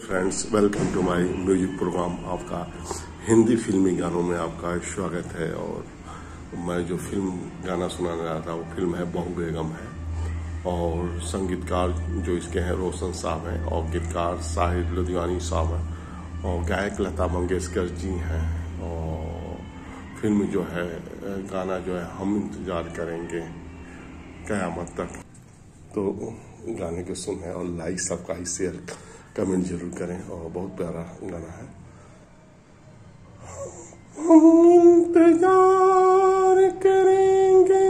Friends, welcome to my music program. आपका हिंदी फिल्मी गानों में आपका स्वागत है। और मैं जो फिल्म गाना सुनाने रहा था वो फिल्म है बहू बेगम है। और संगीतकार जो इसके हैं रोशन साहब हैं और गीतकार साहिर लुधियानी साहब हैं और गायक लता मंगेशकर जी हैं। और फिल्म जो है गाना जो है हम इंतजार करेंगे क़यामत तक। तो गाने को सुने और लाइक सब्सक्राइब शेयर कमेंट जरूर करें। और बहुत प्यारा गाना है। हम इंतजार करेंगे,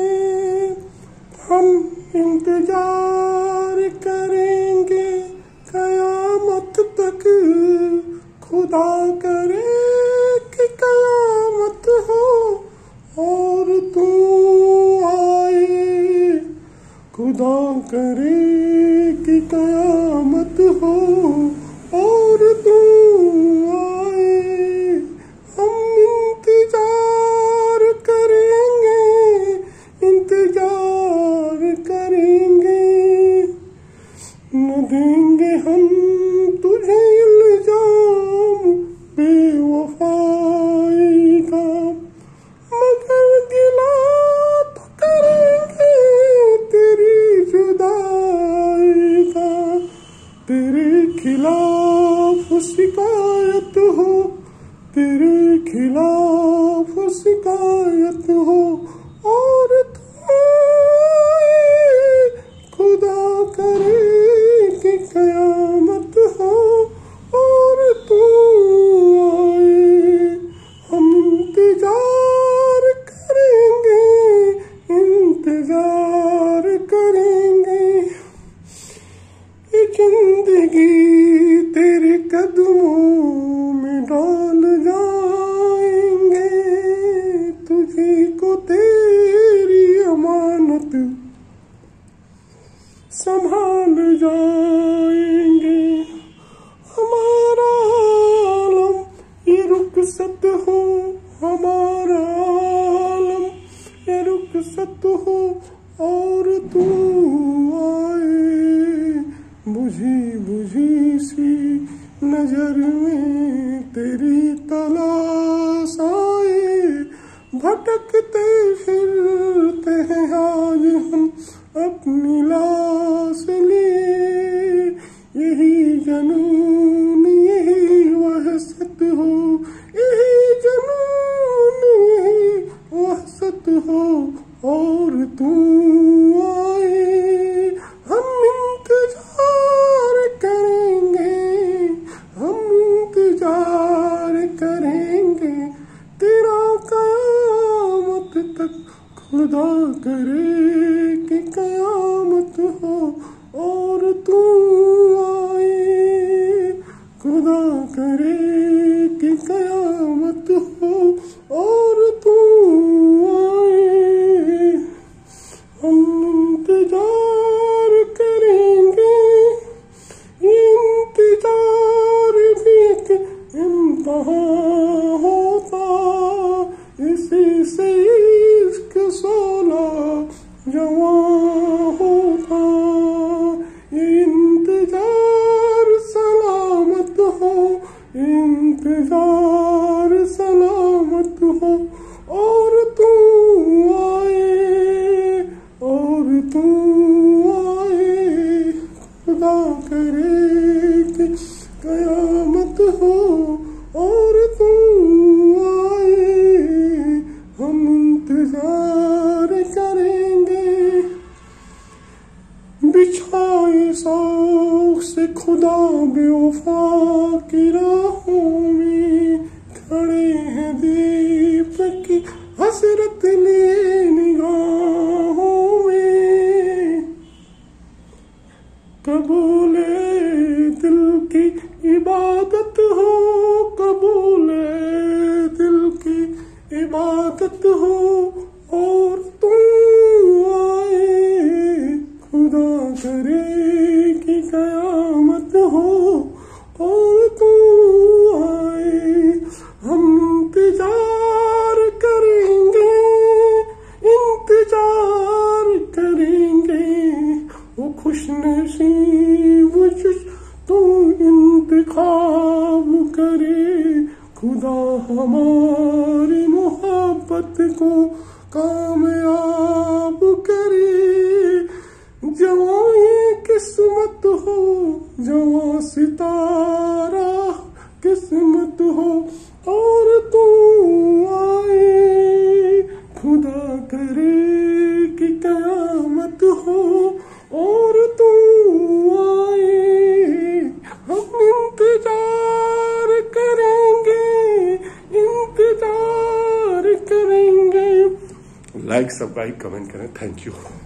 हम इंतजार करेंगे क़यामत तक। खुदा करे कि क़यामत हो और तू आए। खुदा करे कि क़यामत हो और तू आए। हम इंतजार करेंगे, इंतजार करेंगे। न देंगे हम तुझे इल्जाम बेवफाई का, मगर गिला तो करेंगे तेरी जुदाई का। तेरे खिलाफ शिकायत हो, तेरे खिलाफ शिकायत हो और तू आए। खुदा करे कि क़यामत हो और तू आए। हम इंतजार करेंगे, इंतजार करेंगे। ये जिंदगी तेरे कदमों में डाल जाएंगे। तुझे को तेरी अमानत संभाल जाएंगे। हमारा आलम ये रुखसत हो, हमारा आलम ये रुखसत हो और तू आए। बुझी बुझी सी नजर में तेरी तलाश आए। भटकते फिरते हैं आज हम अपनी लाश लिए। यही जनून यही वहशत हो, यही जनून यही वहशत हो और तू आए। हम इंतजार करेंगे, हम इंतजार करेंगे तेरा क़यामत तक। खुदा करे कि क़यामत हो और तू आए। खुदा करे कि क़यामत हो और तू आए। हम इंतजार करेंगे, इंतजार भी एक इम्तिहान होता। इसी से इश्क 16 जवां होता। इंतजार सलामत हो, इंतजार सलामत हो और तू आए, और तू आए। खुदा करे कि क़यामत हो और तू आए। हम इंतजार करेंगे। बिछाए शौक से खुदा बेवफा की राहों में खड़े हैं दीपक की हसरत लिए निगाहों में। कबूले दिल की इबादत हो, कबूले दिल की इबादत हो और तू आए। खुदा करे कि क़यामत हो और तू आए। हम इंतजार करेंगे, इंतजार करेंगे। वो खुशनसीब तू इंतखाब करे, खुदा हमारी मोहब्बत को कामयाब करे। जवां ये किस्मत हो, जवां सितारा किस्मत हो, और तू आए, खुदा करे कि कयामत हो और तू आए। हम इंतजार करेंगे, इंतजार करेंगे। लाइक, सब्सक्राइब, कमेंट करें। Thank you.